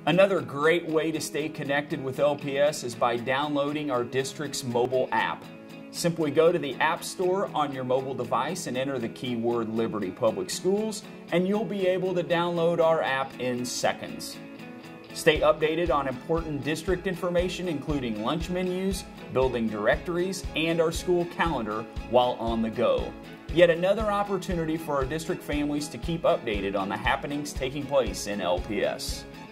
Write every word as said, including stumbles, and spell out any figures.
Another great way to stay connected with L P S is by downloading our district's mobile app. Simply go to the App Store on your mobile device and enter the keyword Liberty Public Schools, and you'll be able to download our app in seconds. Stay updated on important district information, including lunch menus, building directories, and our school calendar while on the go. Yet another opportunity for our district families to keep updated on the happenings taking place in L P S.